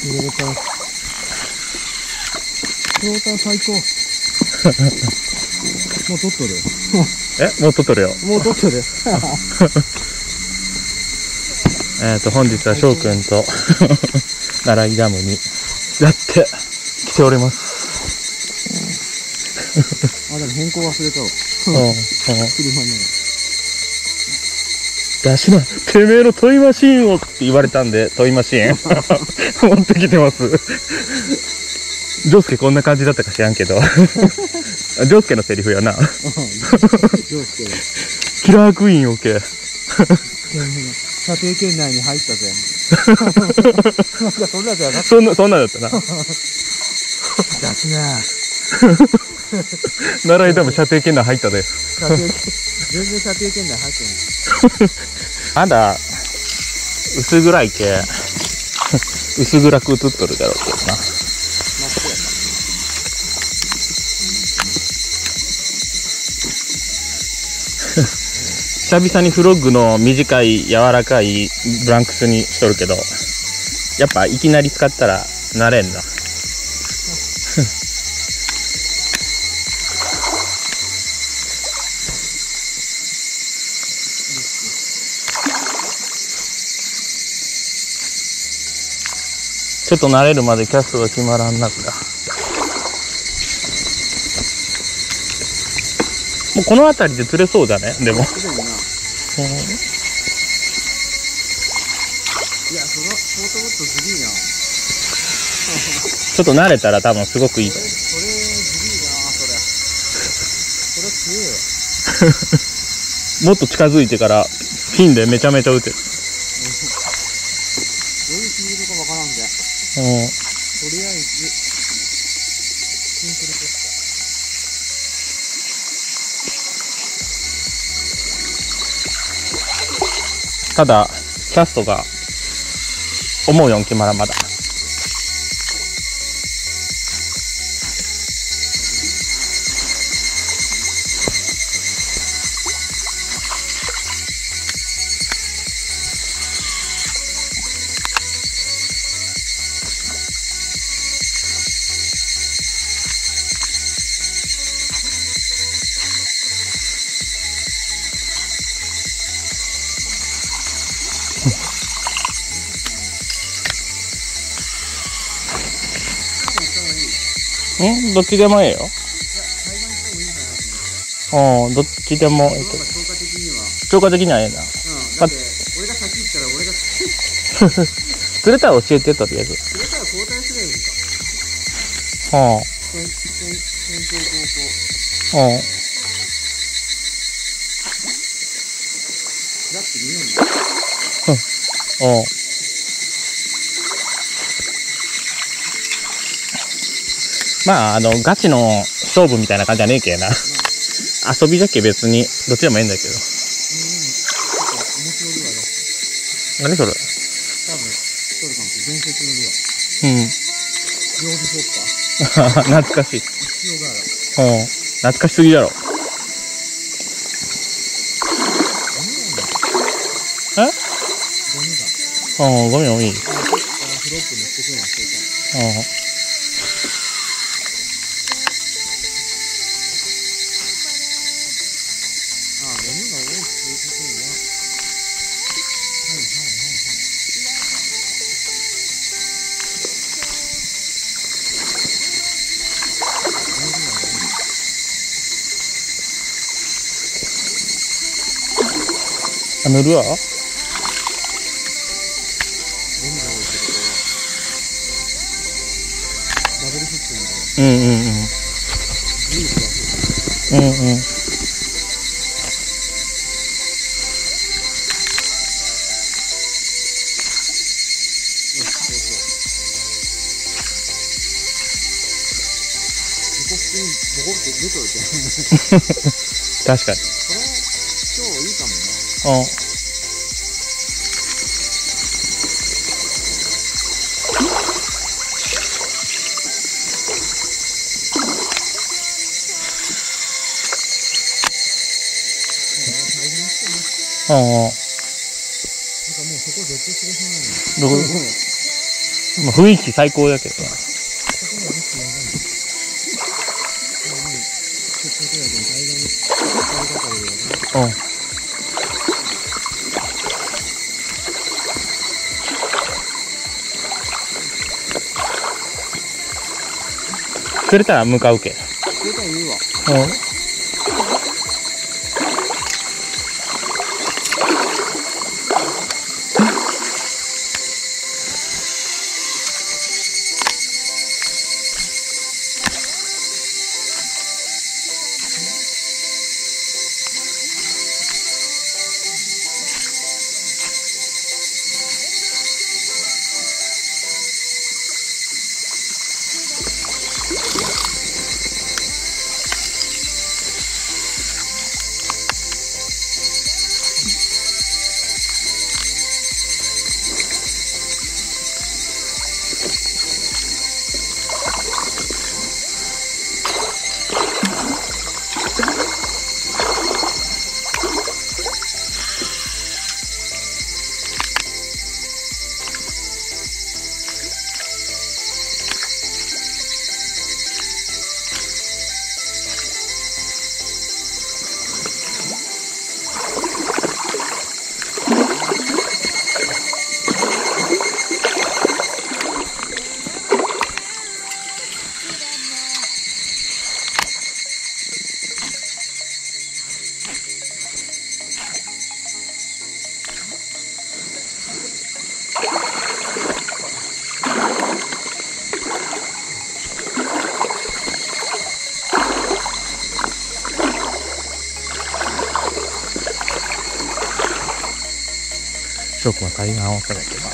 入れれた。フローター最高。もう撮っとる。 もう撮っとるよ。 もう撮っとる。 本日は翔くんと奈良井ダムにやって来ております。 あ、でも変更忘れたわ。車の中。 出しな、てめえのトイマシーンをって言われたんで、トイマシーン持ってきてます。ジョウスケこんな感じだったか知らんけど。ジョウスケのセリフやな。キラークイーン OK。 射程圏内に入ったぜ。なんかそんなやつやな。 そんなんだったな。 出すな。 奈良井ダム射程圏内入ったで。 全然射程圏内入ってない。 まだ薄暗いけ薄暗く映っとるだろうけどな。久々にフロッグの短い柔らかいブランクスにしとるけど、やっぱいきなり使ったら慣れんな。ちょっと慣れるまでキャストが決まらんなった。もうこの辺りで釣れそうだね、でも。いや、 その、ポートボットずりーな。 ちょっと慣れたら多分すごくいいと思う。 それずりーな、それ。それ強い。 もっと近づいてからピンでめちゃめちゃ打てる。 どういうフィールドかわからんじゃん。とりあえず、シンプルポスただキャストが思うように決まらん。まだどっちでもいいよ。どっちでもいいけど。超過的にはええな。だって俺が先行ったら俺が釣れたら教えて、とりあえず。釣れたら交代すればいいか。先頭後攻。だって見えんだ。まあ、ガチの勝負みたいな感じじゃねえけやな。遊びじゃけ別に、どっちでもいいんだけど。何それ？多分、それかもしれない。伝説のルアー。曜日フォッカー。懐かしい。懐かしすぎだろ。ゴミもいい。フロップ乗ってくるのしていた。ルアー？確かに。これ今日いいかもね。なんかもうそこ絶対するしかないの。どこ？ まあ、雰囲気最高だけどな。うん。くれたら向かうけ。 くれたら言うわ。 うん。翔くんは対岸を攻めてます。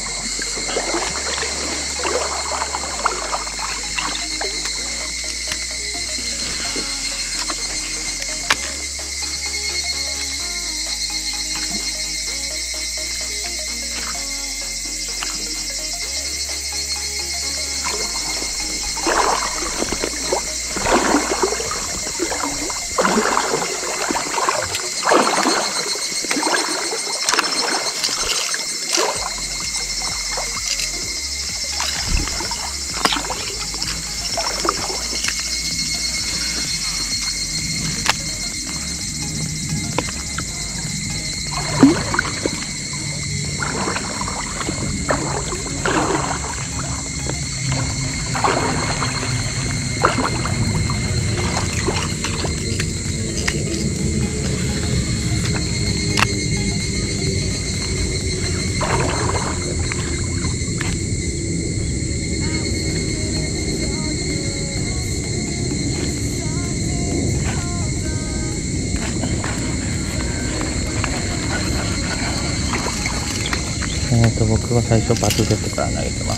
僕は最初バスジェットから投げてます。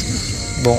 ボン。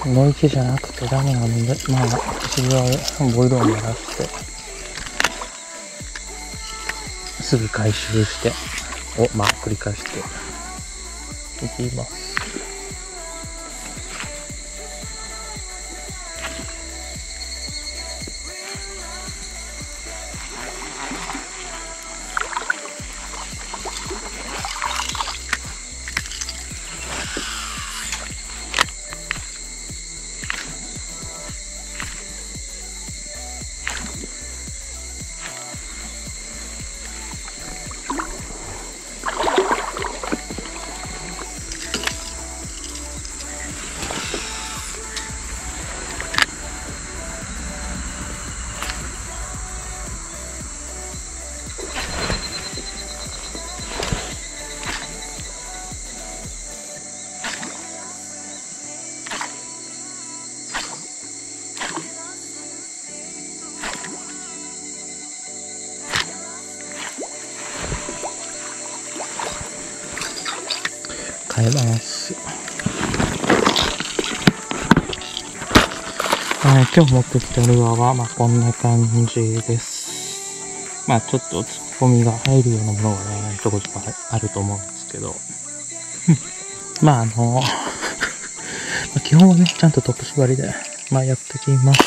の池じゃなくてダメなんで、まあ次はボイルを鳴らしてすぐ回収してまあ繰り返していきます。変えます。今日持ってきたルアーは、まあ、こんな感じです。まあ、ちょっとツッコミが入るようなものがね、ちょこちょこあると思うんですけど。まあ、基本はね、ちゃんとトップ縛りで、まあ、やってきます。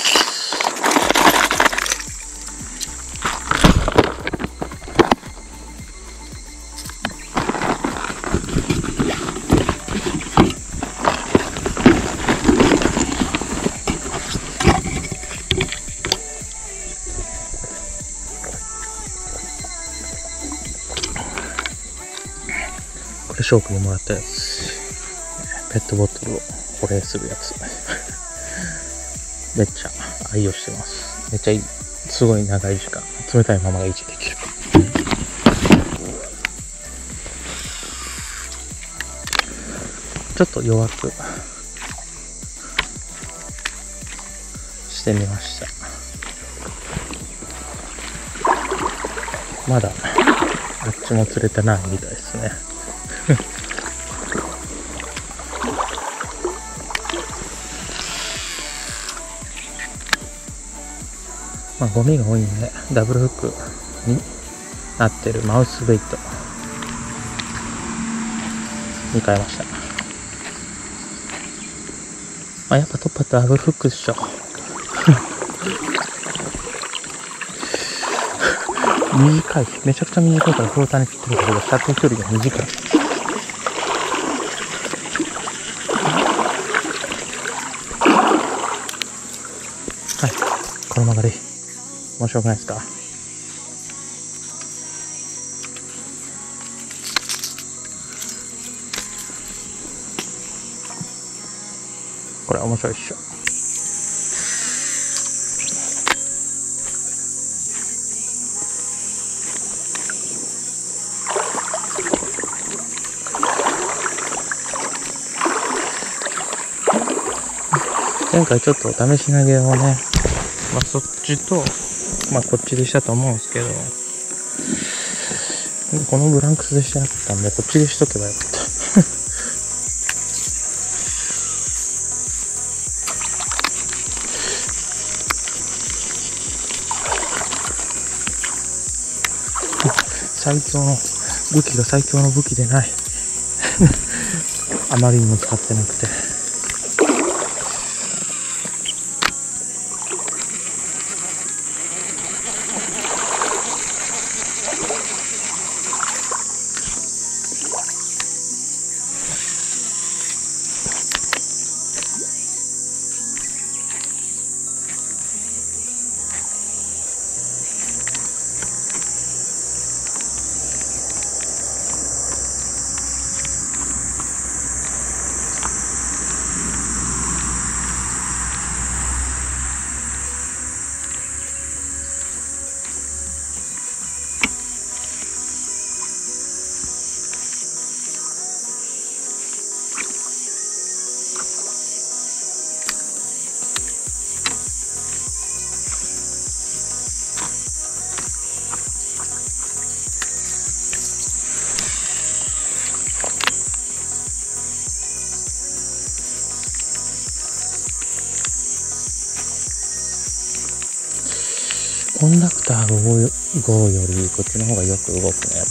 これ、翔くんにもらったやつ。ペットボトルを保冷するやつ。めっちゃ愛用してます。めっちゃいい。すごい長い時間、冷たいままが維持できる。ちょっと弱くしてみました。まだあっちも釣れてないみたいですね。まあ、ゴミが多いんでダブルフックになってるマウスベイトに変えました。まあ、やっぱトッパーとダブルフックでしょ。短い。めちゃくちゃ短いからフローターに切ってるけど、射程距離が短い。はい。この曲がり。面白くないですか？これ面白いっしょ。前回ちょっと試し投げをね、まあ、そっちと、まあ、こっちでしたと思うんですけど、このブランクスでしてなかったんで、こっちでしとけばよかった。最強の武器が最強の武器でない。あまりにも使ってなくて。 コンダクター5よりこっちの方がよく動くね、やっぱり。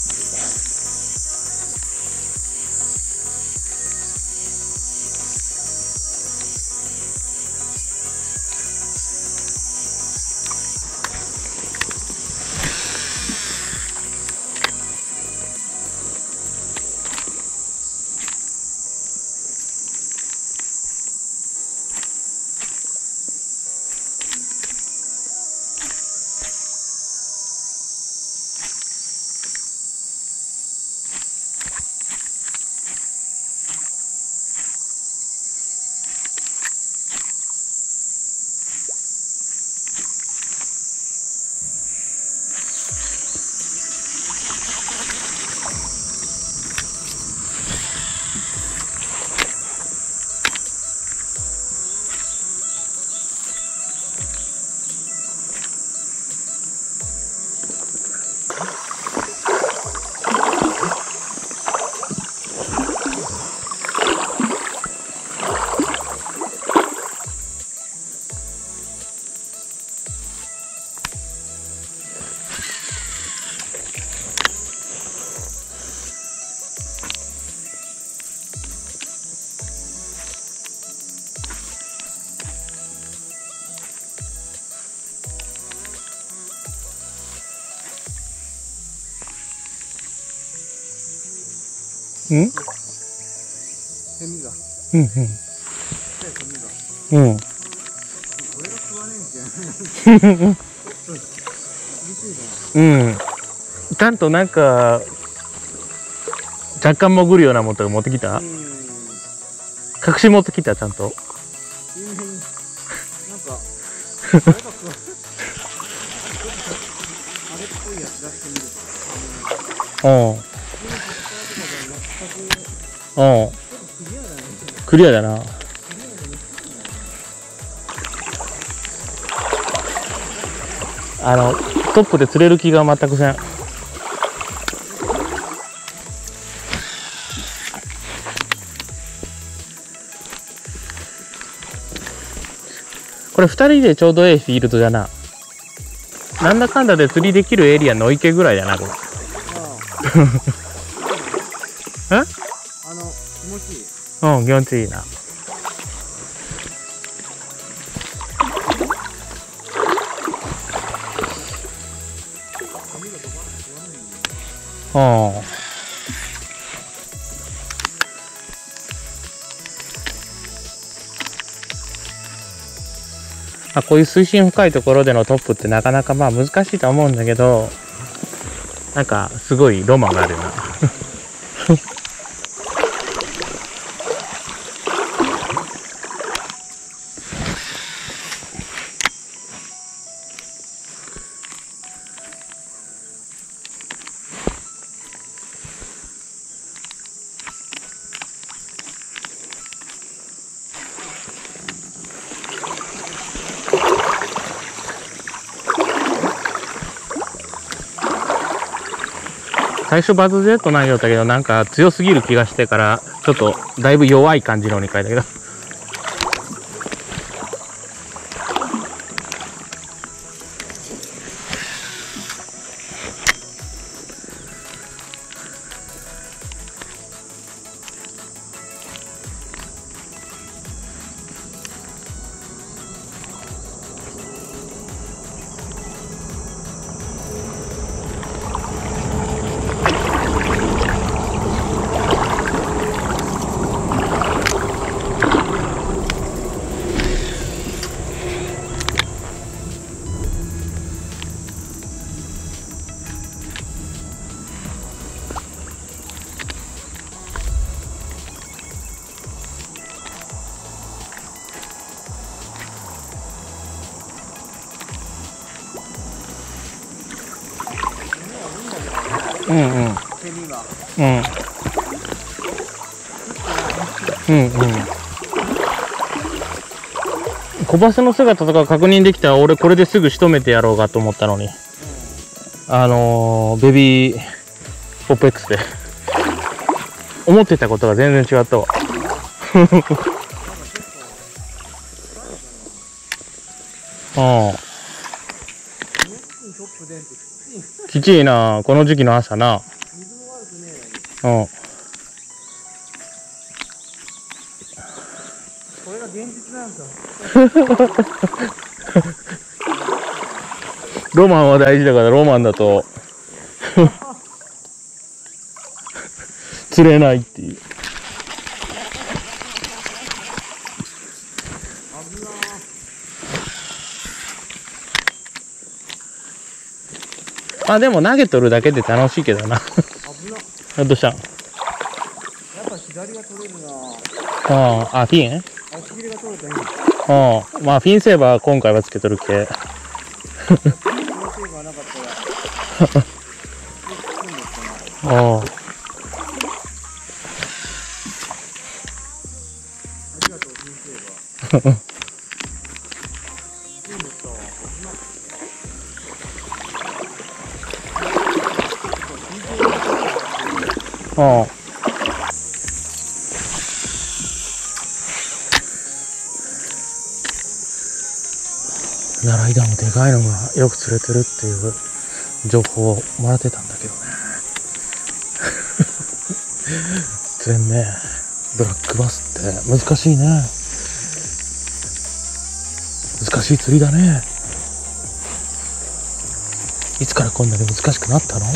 うん？ セミが。 うんうん。 セミが。 うん。 これが食わねえんじゃん。厳しいな。 うん。ちゃんとなんか、若干潜るようなものとか持ってきた？隠し持ってきた、ちゃんと。 なんか、誰が食わあれっぽいやつ出してみる。 うん。うん。クリアだな。トップで釣れる気が全くせん。これ2人でちょうどええフィールドだな。なんだかんだで釣りできるエリアの池ぐらいだな、これ。え？ 気持ちいい。 うん、気持ちいいな。うん。こういう水深深いところでのトップってなかなかまあ難しいと思うんだけど、なんかすごいロマンがあるよな。最初バズジェット投げよったけど、なんか強すぎる気がしてから、ちょっとだいぶ弱い感じのに変えたけど。うんうん。 セミが。 うん。うんうん。小バスの姿とか確認できたら俺これですぐ仕留めてやろうかと思ったのに。ベビーポップ X で。思ってたことが全然違ったわ。うん。 きちいな、この時期の朝な。 水も悪くねえのに。 うん。 これが現実なんか。 ロマンは大事だから、ロマンだと釣れないっていう。 危なまあでも投げとるだけで楽しいけどな。 危な。 どうしたん？ やっぱ左が取れるな。 あ、フィン？ 足切れが取れたね。 まあフィンセーバー今回はつけとるけ。 フィンセーバーなかったら。ありがとう、フィンセーバー。いいのさ、 奈良井ダムでかいのがよく釣れてるっていう情報をもらってたんだけどね。釣れんね。ブラックバスって難しいね。難しい釣りだね。いつからこんなに難しくなったの？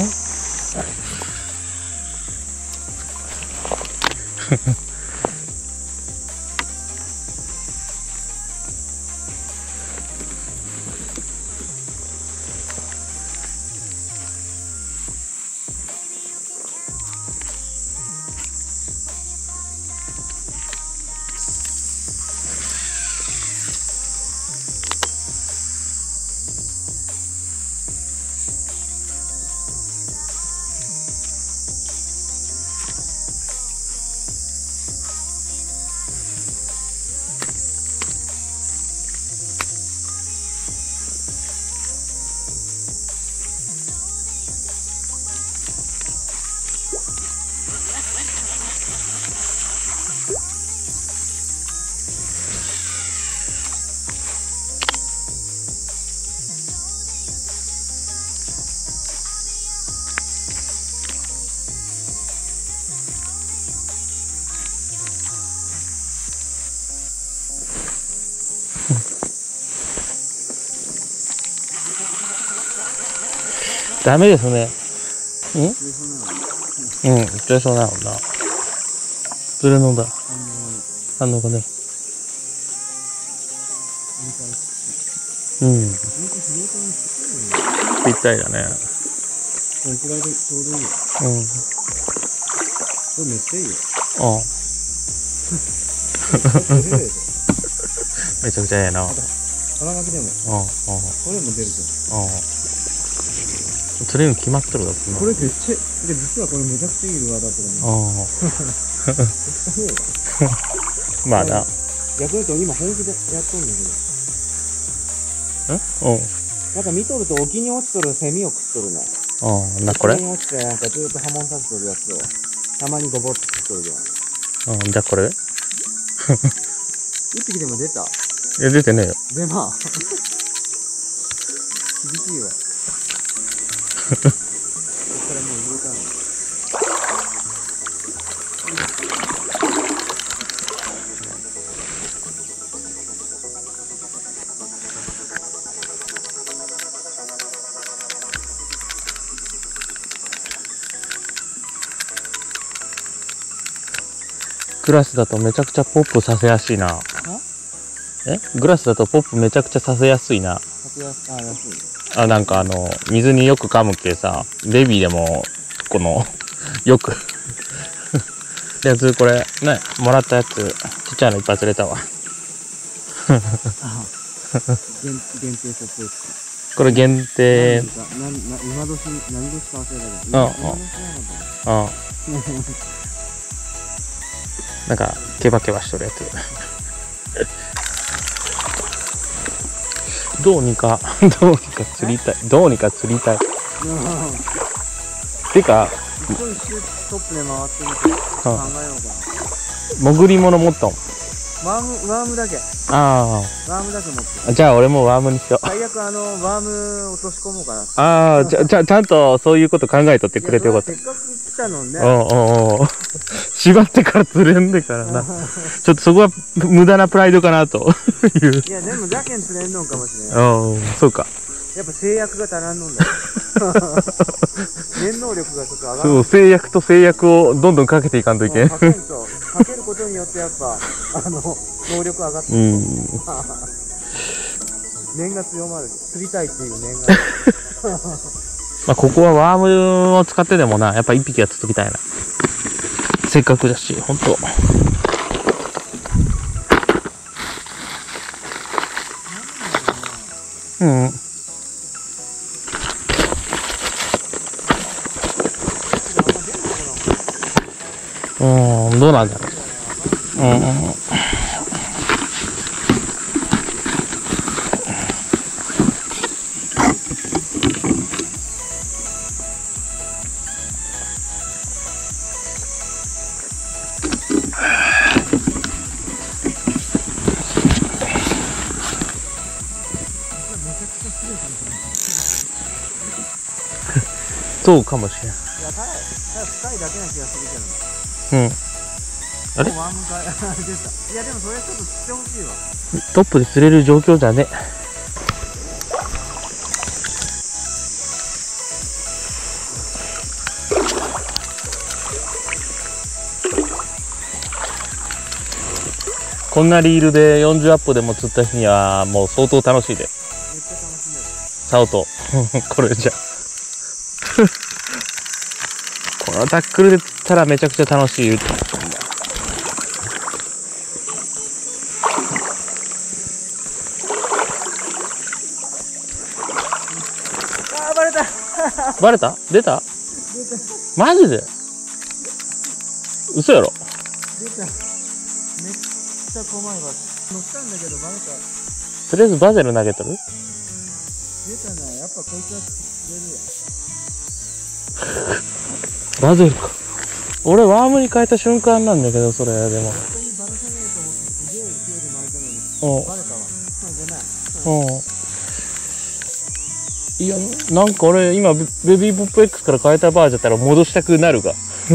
ダメですね。うん、釣れそうなのな。釣れのだ。反応がね。うん。ぴったりだね。 このくらいでちょうどいいよ。 うん。 これめっちゃいいよ。 めちゃくちゃええな。 腹巻きでも。これも出るじゃん。 釣れるの決まってるだろ。 これめっちゃ、実はこれめちゃくちゃいいルアーだったのに。 まあな。 逆に言うと今本気でやっとんだけど。なんか見とると沖に落ちとるセミを食っとるね。 これ？ 沖に落ちてなんかずっと波紋立てとるやつをたまにゴボッと食っとるじゃん。 じゃあこれ？ 一匹でも出た？ いや出てねえよ。 でまあ厳しいわ。こっからもう入れたの。 グラスだとめちゃくちゃポップさせやすいな。グラスだとポップめちゃくちゃさせやすいな。なんか水によく噛むけさ、ベビーでも、よく。やつ、これ、ね、もらったやつ、ちっちゃいのいっぱい釣れたわ。 限定撮影。 これ限定。 今年、何年か忘れたけど。 なんか、ケバケバしとるやつ。どうにか釣りたい。てか、 すごいトップで回ってみて考えようかな。 潜り物持ったもん。 ワームだけ。 あワームだけ持ってあ。じゃあ俺もワームにしよう。 最悪ワーム落とし込もうかな。 ああ、ちゃんとそういうこと考えとってくれてよかった。 せっかく来たのね。 おう。縛ってから釣れんでからな。ちょっとそこは無駄なプライドかなという。 いや、でもじゃけん釣れんのんかもしれない。 そうか。 やっぱ制約が足らんのんだよ。念能力がちょっと上がる。 そう、制約と制約をどんどんかけていかんといけん。 かけることによってやっぱ、能力上がってくる。念が強まる。釣りたいっていう念が。 まあ、ここはワームを使ってでもな、やっぱ一匹は釣っときたいな。せっかくだし、ほんと。うん。どうなんだろう。そうかもしれん。いや、ただ深いだけな気がするけど。あれ？ ワームか出た。いや、でもそれちょっと釣ってほしいわ。 トップで釣れる状況じゃね。こんなリールで40アップでも釣った日にはもう相当楽しいで。 めっちゃ楽しめる。 サオとこれじゃこのタックルで釣ったらめちゃくちゃ楽しい。 バレたバレた？出た？マジで？嘘やろ？ 出た。めっちゃ怖いわ。乗ったんだけどバレた。 とりあえずバゼル投げとる？ 出たな。やっぱこいつは釣れるや。 バゼルか。俺ワームに変えた瞬間なんだけど、それでも。 本当にバラさねえと思ってすげえ勢いで巻いたのに。バレたわ。ごめん。 いや、なんか俺今ベビーポップ X から変えたバージョンだったら戻したくなるが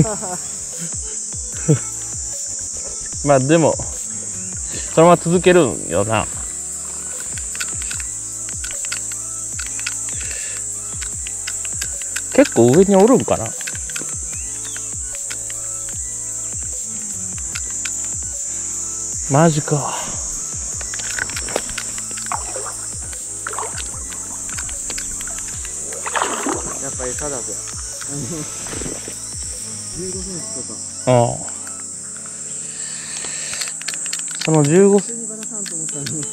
まあでもそのまま続けるんよな。結構上におるんかな。マジか。 やっぱ餌だぜ。15センチとか。 その15 普通にバラさんと思ったのに。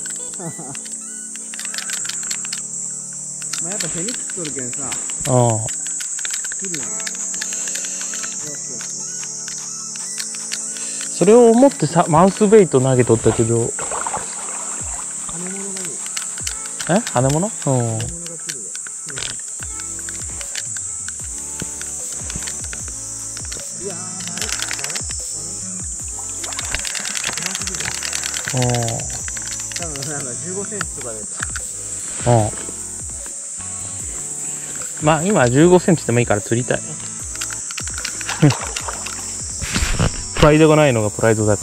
まあやっぱ手につっとるけんさ。来るよね。 それを思ってさ、マウスベイト投げとったけど。 羽物がいい。 羽物？ 羽物が来るよ。いやー、多分なんか15センチとかで。 まあ今15センチでもいいから釣りたい。プライドがないのがプライドだから。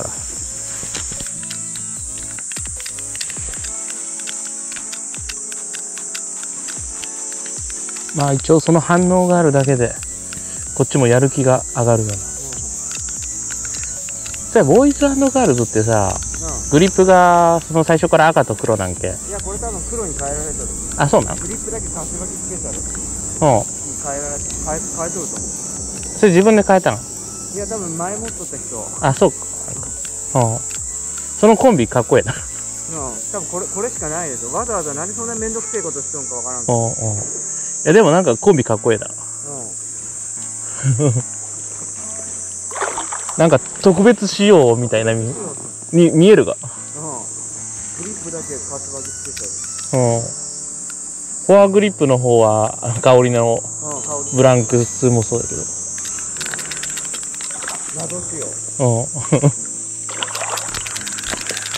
まあ一応その反応があるだけでこっちもやる気が上がるよな。ボーイズ&ガールズってさ、グリップがその最初から赤と黒なんけ。 いや、これ多分黒に変えられたる。 あ、そうなん？ グリップだけカスバキスペシャルに変えとると思う。 それ自分で変えたの？ いや、多分前持っとった人。 あ、そうか。そのコンビかっこええな。 多分これしかないでしょ。わざわざ何そんなめんどくせえことしとんかわからんけど。 いやでもなんかコンビかっこええな。なんか特別仕様みたいなに見えるが。 グリップだけカスバキスペシャル。フォアグリップの方は香りのブランクスもそうだけど。 謎仕様。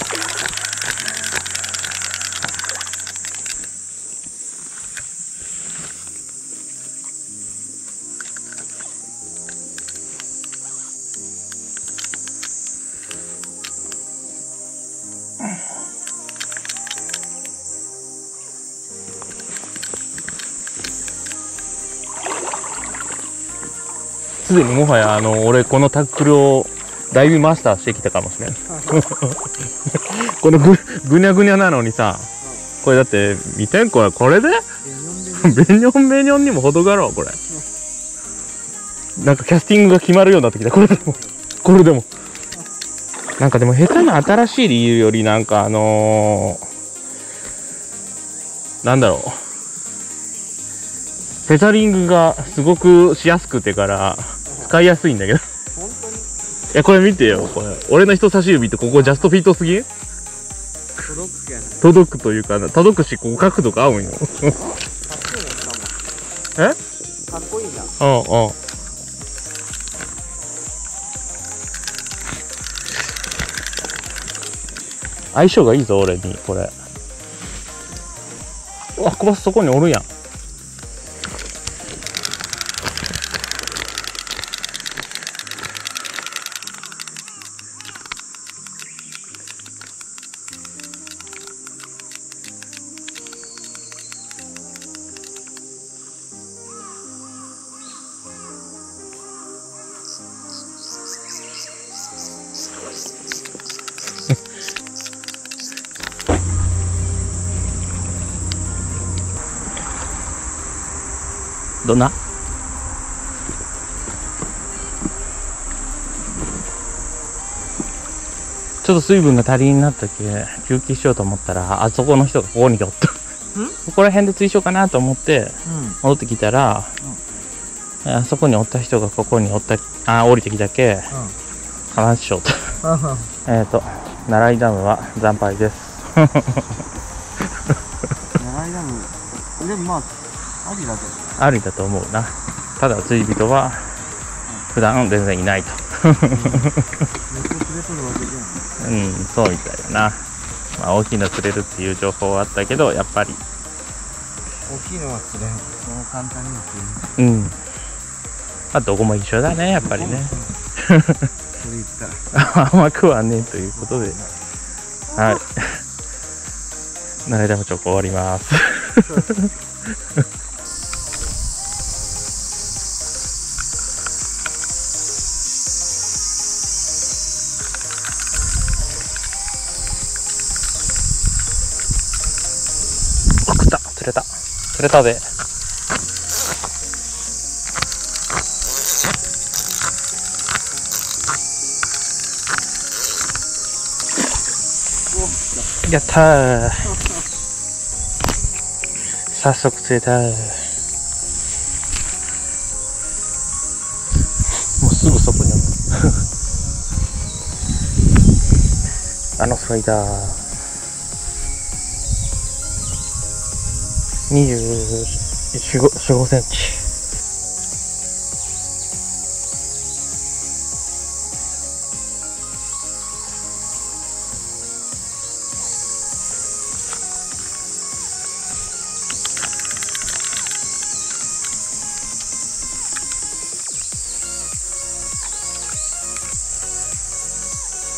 すでにもはや俺このタックルをだいぶマスターしてきたかもしれない。このぐにゃぐにゃなのにさ、これだって見てん、これでベニョンベニョンにも程があろうこれ。なんかキャスティングが決まるようになってきた。これでもなんかでも下手な新しい理由よりなんかなんだろう、ペタリングがすごくしやすくてから使いやすいんだけど。 本当にいやこれ見てよ、これ俺の人差し指ってここジャストフィットすぎん？ 届くやな。 届くというか届くし、ここ角度が合うんよ。 かっこいいな、しかも。 え？ かっこいいな。 うんうん。相性がいいぞ俺にこれ。うわ、小バスそこにおるやん。どんな？ちょっと水分が足りになったけ休憩しようと思ったら、あそこの人がここにおった。ここら辺で追証かなと思って戻ってきたら、あそこにおった人がここにおった、降りてきたけ、話しようと。奈良井ダムは惨敗です。 奈良井ダム、でもまあありだけど。 ありだと思うな。ただ釣り人は普段全然いないと。うん、そうみたいだな。まあ大きいの釣れるっていう情報はあったけど、やっぱり大きいのは釣れん。そう簡単には釣れん。 うん。まあどこも一緒だね、やっぱりね。 それ言ったら甘くはねということで、はい。奈良ダムチョコ終わります。食った、釣れたで。やったー。早速釣れたー。もうすぐそこにあった。あのスライダー。24、5センチ。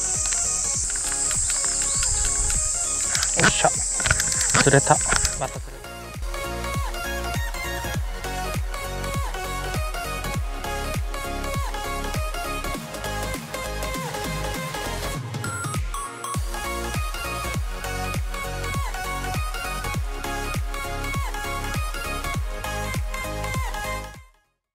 よっしゃ、釣れた。また釣れた。